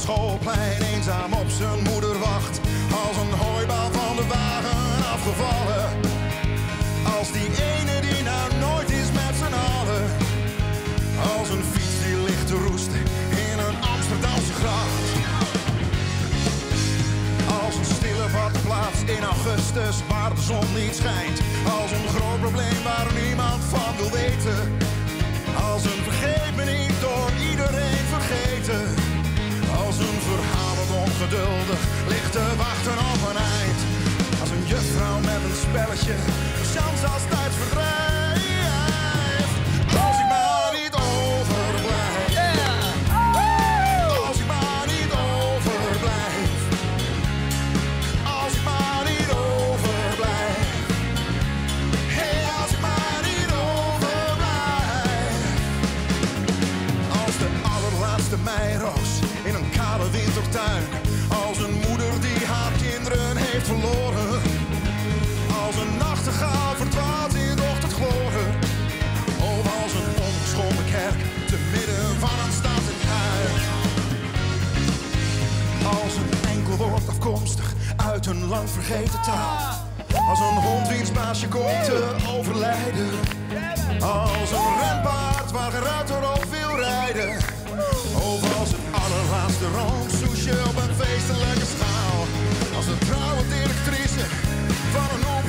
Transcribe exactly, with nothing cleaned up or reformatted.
schoolplein eenzaam op zijn moeder wacht. Als een hooibal van de wagen afgevallen. Als die ene die nou nooit is met z'n allen. Als een fiets die ligt te roesten in een Amsterdamse gracht. Als een stille badplaats in augustus waar de zon niet schijnt. Als een groot probleem waar niemand van wil weten. Als een vergeet me niet door iedereen vergeten. Als een verhaal dat ongeduldig ligt te wachten op een eind. Als een juffrouw met een spelletje een chance als tijdsverdrijf. Als ik maar niet overblijf. Als ik maar niet overblijf. Als ik maar niet overblijf. Hey, als ik maar niet overblijf. Als de allerlaatste meiroos in een kale wintertuin. Als een moeder die haar kinderen heeft verloren. Als een nachtegaal verdwaalt in de ochtendgloren. Of als een ongeschonden kerk te midden van een stad en huis. Als een enkel woord afkomstig uit een lang vergeten taal. Als een hond wiens baasje komt te overlijden. Als een renpaard waar geen ruiter op wil rijden. Of als het allerlaatste roomsoesje op een feestelijke schaal. Als een trouwe directrice van een